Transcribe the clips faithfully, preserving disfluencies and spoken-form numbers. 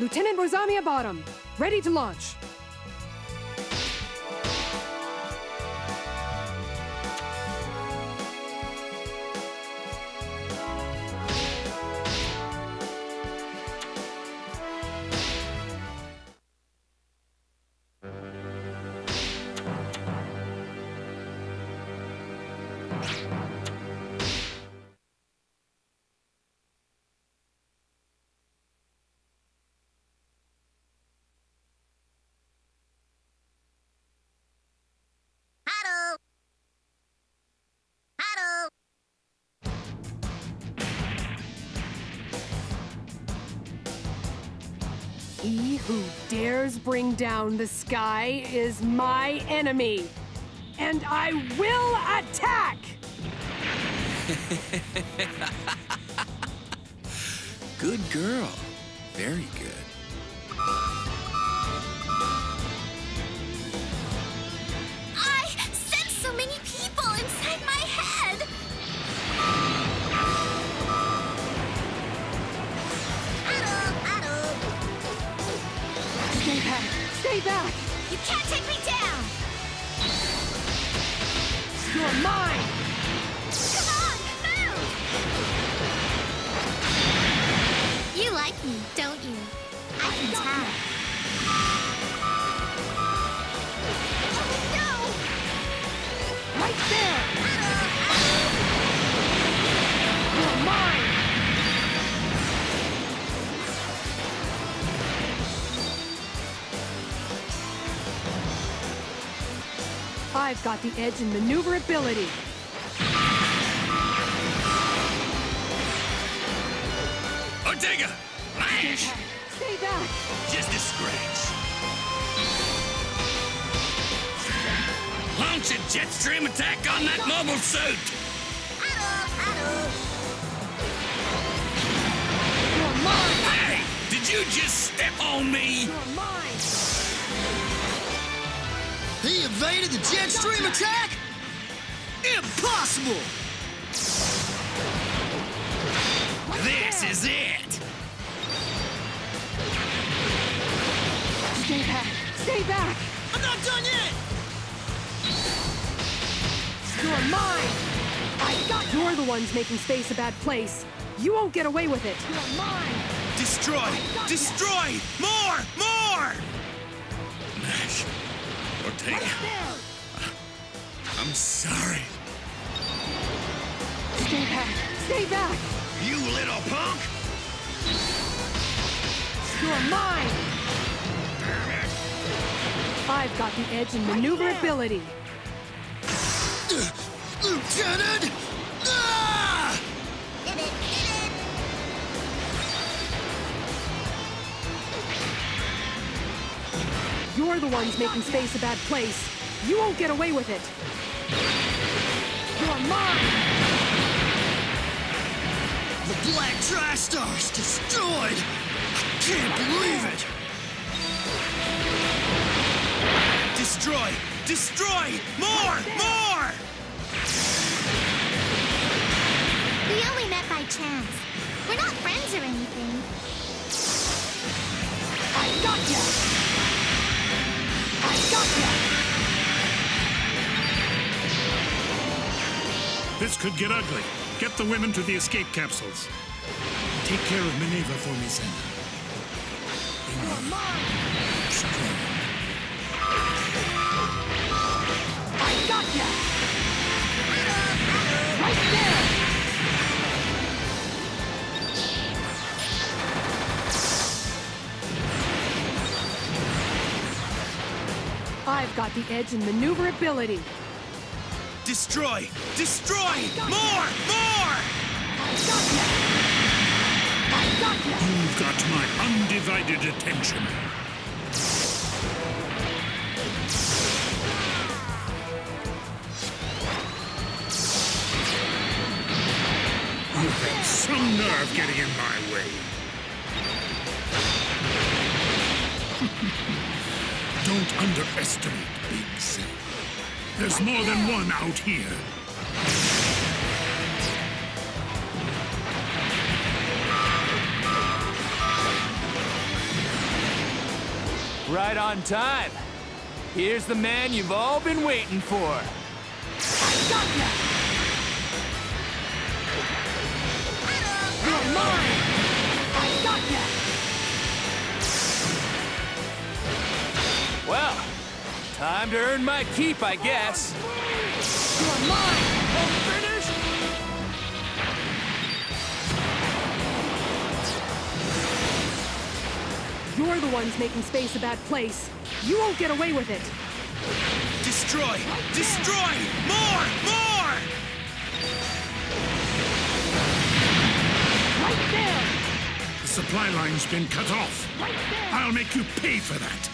Lieutenant Rosamia Bottom, ready to launch. He who dares bring down the sky is my enemy, and I will attack! Good girl. Very good. I sense so many people inside my head! Stay back! Stay back! You can't take me down! You're mine! Come on, move! You like me, don't you? I can tell. Oh, no! Right there! You're mine! I've got the edge in maneuverability. Ortega! Mash! Stay back! Just a scratch. Launch a jet stream attack on that mobile suit! You're mine! Hey! Did you just step on me? You're mine! He evaded the jet stream attack? Impossible! This is it! Stay back! Stay back! I'm not done yet! You're mine! I got You're the ones making space a bad place. You won't get away with it. You're mine! Destroy! Destroy! More! More! Mash. Ortega. Right there! I'm sorry. Stay back! Stay back! You little punk! You're mine! I've got the edge in maneuverability. Uh, Lieutenant! Ah! Hit it, hit it! You're the ones making space a bad place. You won't get away with it. You're mine! The Black Tri-Star's destroyed! I can't believe it! Destroy! Destroy! More! More! We only met by chance. We're not friends or anything. I got ya! I got ya! This could get ugly. Get the women to the escape capsules. Take care of Minerva for me, Senna. You're mine! Strong. I got ya! Right there! I've got the edge in maneuverability. Destroy! Destroy! More! More! I got ya! I got ya! You've got my undivided attention. You have some nerve getting in my way. Don't underestimate Big Sam. There's more than one out here. Right on time. Here's the man you've all been waiting for. I got ya! You're mine! I got ya! Well, time to earn my keep, I guess. You're mine! Oh, finished? You're the ones making space a bad place. You won't get away with it. Destroy! Destroy! More! More! Right there! The supply line's been cut off. Right there! I'll make you pay for that.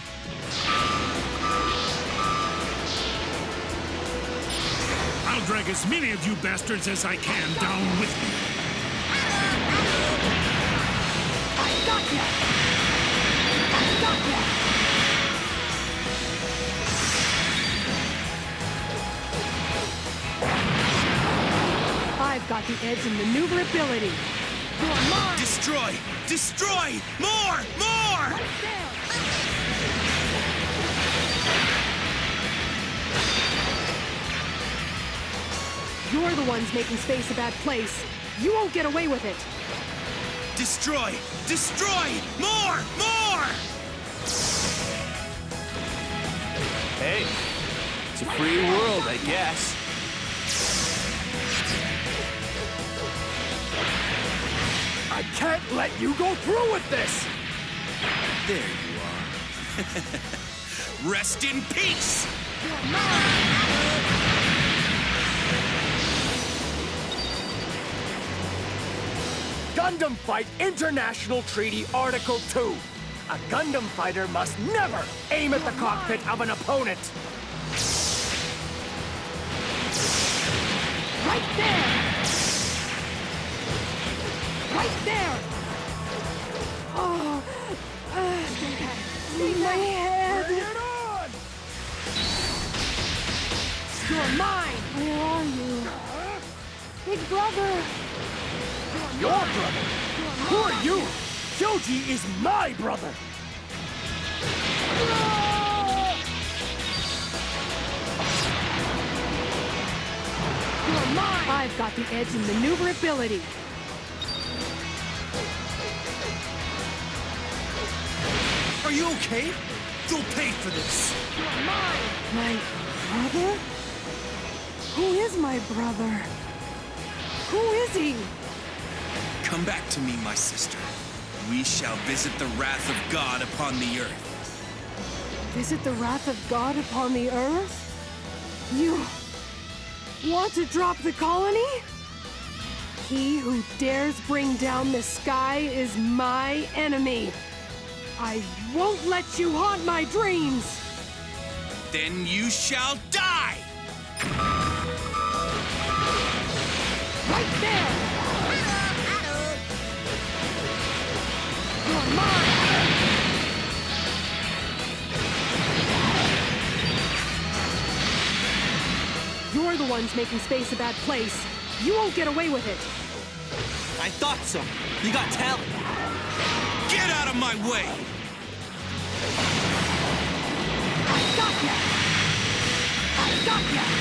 I'll drag as many of you bastards as I can down with me. I got ya! I got ya! I've got the edge in maneuverability. You're mine! Destroy! Destroy! More! More! Right there! You're the ones making space a bad place. You won't get away with it. Destroy! Destroy! More! More! Hey, it's a free world, I guess. I can't let you go through with this! There you are. Rest in peace! You're mine! Gundam Fight International Treaty Article two. A Gundam fighter must never aim at the cockpit of an opponent. Right there! Right there! Oh, uh, my head! Bring it on! You're mine! Where are you? Big brother! Your brother? Who are you? Kyoji is my brother! You're mine! I've got the edge in maneuverability. Are you okay? You'll pay for this! You're mine! My brother? Who is my brother? Who is he? Come back to me, my sister. We shall visit the wrath of God upon the earth. Visit the wrath of God upon the earth? You want to drop the colony? He who dares bring down the sky is my enemy. I won't let you haunt my dreams! Then you shall die! Right there! You're mine! You're the ones making space a bad place. You won't get away with it. I thought so. You got talent. Get out of my way! I got ya! I got ya!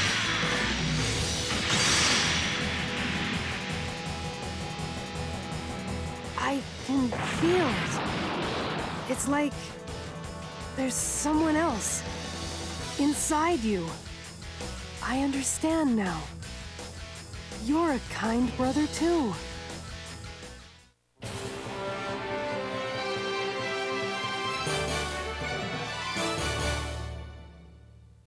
I can feel it. It's like there's someone else inside you. I understand now. You're a kind brother too.